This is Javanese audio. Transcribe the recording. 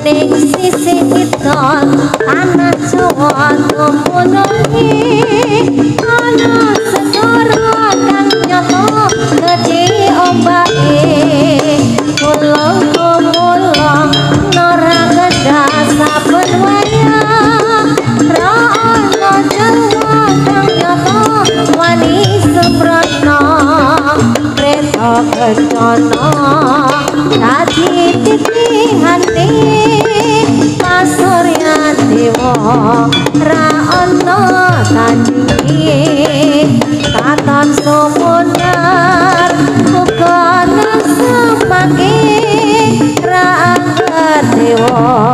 ning sisi kita tanah Jawa tumunungi ana segara kang nyata ngeci ombake kulong-kulong nora kedah saben wayah ra ana Jawa kang nyata wani sembrana reta kencana dadi titihane pasurya dewa ra ana tandinge katon sumunar muga nesepake ra angger dewa